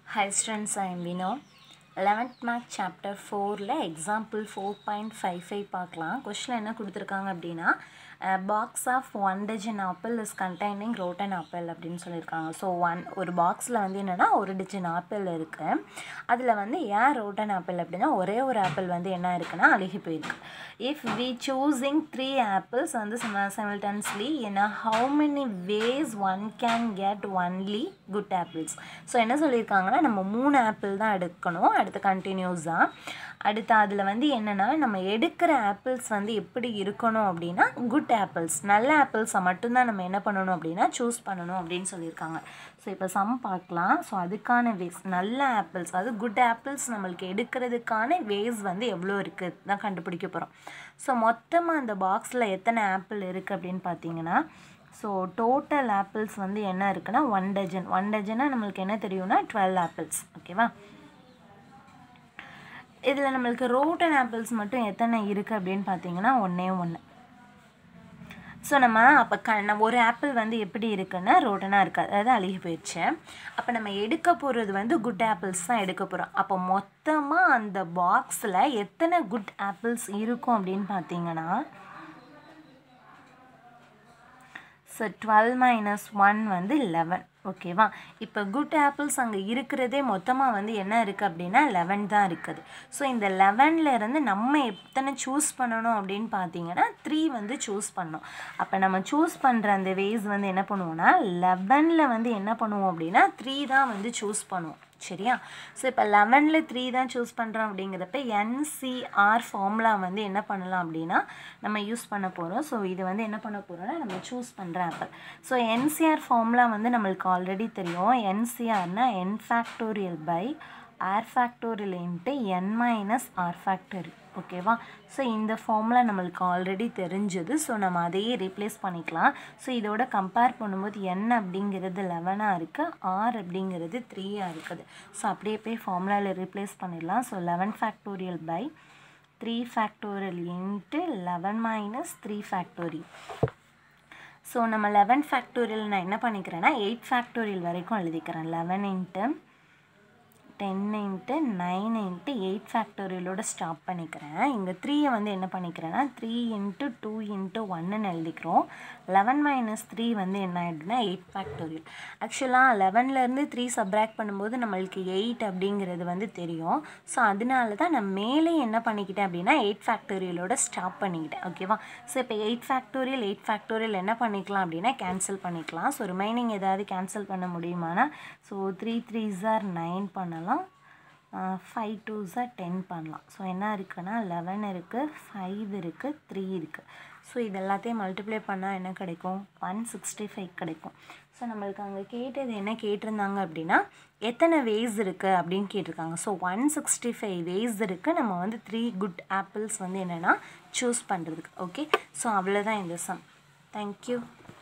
Hi students, I am Vino. 11th Math Chapter 4 example 4.55 பார்க்கலாம். question என்ன கொடுத்திருக்காங்க அப்படின்னா box of 1 dozen apple is containing rotten apple அப்படின்னு சொல்லியிருக்காங்க. ஸோ ஒரு பாக்ஸில் வந்து என்னென்னா ஒரு டஜன் ஆப்பிள் இருக்குது. அதில் வந்து ஏன் rotten apple அப்படின்னா ஒரே ஒரு ஆப்பிள் வந்து என்ன இருக்குன்னா அழுகி போயிருக்கு. If we choosing 3 apples வந்து simultaneously in how many ways one can get only good apples. So என்ன சொல்லியிருக்காங்கன்னா நம்ம 3 ஆப்பிள் தான் எடுக்கணும். அடுத்து கண்டினியூஸாக அடுத்து அதில் வந்து என்னென்னா நம்ம எடுக்கிற ஆப்பிள்ஸ் வந்து எப்படி இருக்கணும் அப்படின்னா குட் ஆப்பிள்ஸ், நல்ல ஆப்பிள்ஸை மட்டும்தான் நம்ம என்ன பண்ணணும் அப்படின்னா சூஸ் பண்ணணும் அப்படின்னு சொல்லியிருக்காங்க. ஸோ இப்போ சம் பார்க்கலாம். ஸோ அதுக்கான வேஸ் நல்ல ஆப்பிள்ஸ், அது குட் ஆப்பிள்ஸ் நம்மளுக்கு எடுக்கிறதுக்கான வேஸ் வந்து எவ்வளோ இருக்குது தான் கண்டுபிடிக்க போகிறோம். ஸோ மொத்தமாக அந்த பாக்ஸில் எத்தனை ஆப்பிள் இருக்குது அப்படின்னு பார்த்தீங்கன்னா ஸோ டோட்டல் ஆப்பிள்ஸ் வந்து என்ன இருக்குன்னா 1 டஜன். 1 டஜனாக நம்மளுக்கு என்ன தெரியும்னா 12 ஆப்பிள்ஸ். ஓகேவா? இதில் நம்மளுக்கு ரோட்டன் ஆப்பிள்ஸ் மட்டும் எத்தனை இருக்குது அப்படின்னு பார்த்தீங்கன்னா 1. ஸோ நம்ம அப்போ ஒரு ஆப்பிள் வந்து எப்படி இருக்குன்னா ரோட்டனாக இருக்காது, அதாவது அழுகி போயிடுச்சு. அப்போ நம்ம எடுக்க போகிறது வந்து குட் ஆப்பிள்ஸ் தான் எடுக்க போகிறோம். அப்போ மொத்தமாக அந்த பாக்ஸில் எத்தனை குட் ஆப்பிள்ஸ் இருக்கும் அப்படின்னு பார்த்தீங்கன்னா ஸோ 12 - 1 வந்து 11. ஓகேவா? இப்போ குட் ஆப்பிள்ஸ் அங்கே இருக்கிறதே மொத்தமாக வந்து என்ன இருக்குது அப்படின்னா 11 தான் இருக்குது. ஸோ இந்த 11லேருந்து நம்ம எத்தனை சூஸ் பண்ணணும் அப்படின்னு பார்த்தீங்கன்னா 3 வந்து சூஸ் பண்ணணும். அப்போ நம்ம சூஸ் பண்ணுற அந்த வேஸ் வந்து என்ன பண்ணுவோம்னா 11ல் வந்து என்ன பண்ணுவோம் அப்படின்னா 3 தான் வந்து சூஸ் பண்ணுவோம். சரியா? ஸோ இப்போ 11ல் 3 தான் சூஸ் பண்ணுறோம் அப்படிங்கிறப்ப NCR ஃபார்முலா வந்து என்ன பண்ணலாம் அப்படின்னா நம்ம யூஸ் பண்ண போகிறோம். ஸோ இது வந்து என்ன பண்ண போகிறோம்னா நம்ம சூஸ் பண்ணுற ஆப்பிள். ஸோ NCR ஃபார்முலா வந்து நம்மளுக்கு ஆல்ரெடி தெரியும். NCRனா n factorial by r factorial into n - r factorial. ஓகேவா? ஸோ இந்த ஃபார்முலா நம்மளுக்கு ஆல்ரெடி தெரிஞ்சது. ஸோ நம்ம அதையே ரீப்ளேஸ் பண்ணிக்கலாம். ஸோ இதோட கம்பேர் பண்ணும்போது n அப்படிங்கிறது 11 இருக்குது, r அப்படிங்கிறது 3 இருக்குது. ஸோ அப்படியே போய் ஃபார்முலாவில் ரீப்ளேஸ் பண்ணிடலாம். So 11 factorial by 3 factorial into 11 - 3 factorial. So நம்ம 11 ஃபேக்டோரியல் நான் என்ன பண்ணிக்கிறேன்னா 8 ஃபேக்டோரியல் வரைக்கும் எழுதிக்கிறேன். 11 × 10 × 9 × 8 ஃபேக்டோரியலோட ஸ்டாப் பண்ணிக்கிறேன். இங்கே 3 வந்து என்ன பண்ணிக்கிறேன்னா 3 × 2 × 1ன்னு எழுதிக்கிறோம். 11 - 3 வந்து என்ன ஆகிடுதுன்னா 8 ஃபேக்டோரியல். ஆக்சுவலாக 11லேருந்து 3 சப்ராக்ட் பண்ணும்போது நம்மளுக்கு 8 அப்படிங்கிறது வந்து தெரியும். ஸோ அதனால தான் நான் மேலே என்ன பண்ணிக்கிட்டேன் அப்படின்னா 8 ஃபேக்டோரியலோட ஸ்டாப் பண்ணிக்கிட்டேன். ஓகேவா? ஸோ இப்போ 8 ஃபேக்டோரியல் என்ன பண்ணிக்கலாம் அப்படின்னா கேன்சல் பண்ணிக்கலாம். ஸோ ரிமைனிங் ஏதாவது கேன்சல் பண்ண முடியுமானா ஸோ 3 3s are 9 பண்ணலாம், 5 2s are 10 பண்ணலாம். ஸோ என்ன இருக்குன்னா 11 இருக்குது, 5 இருக்குது, 3 இருக்குது. ஸோ இது எல்லாத்தையும் மல்டிப்ளை பண்ணால் என்ன கிடைக்கும்? 165 கிடைக்கும். ஸோ நம்மளுக்கு அங்கே கேட்டது என்ன கேட்டிருந்தாங்க அப்படின்னா எத்தனை வேஸ் இருக்குது அப்படின்னு கேட்டிருக்காங்க. ஸோ 165 வேஸ் இருக்குது நம்ம வந்து 3 குட் ஆப்பிள்ஸ் வந்து என்னென்னா சூஸ் பண்ணுறதுக்கு. ஓகே? ஸோ அவ்வளோதான் இந்த சம். தேங்க்யூ.